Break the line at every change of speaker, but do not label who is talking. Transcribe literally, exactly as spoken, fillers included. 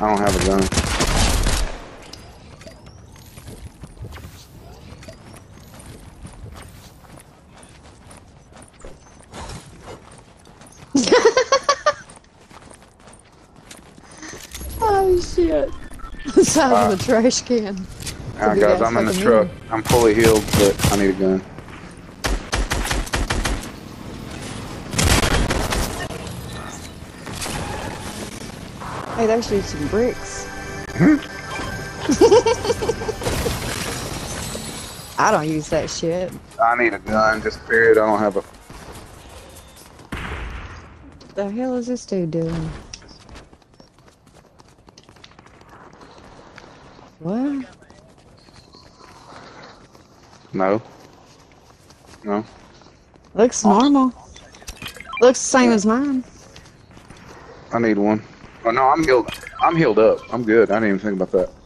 I don't have a gun.
Oh shit. The size
Uh,
of a trash can.
Alright guys, I'm in the truck.
Me.
I'm fully healed, but I need a gun.
Hey, there's you some bricks. I don't use that shit.
I need a gun, just period. I don't have a...
What the hell is this dude doing? What?
No. No.
Looks normal. Looks the same as mine.
I need one. Oh no, I'm healed. I'm healed up. I'm good. I didn't even think about that.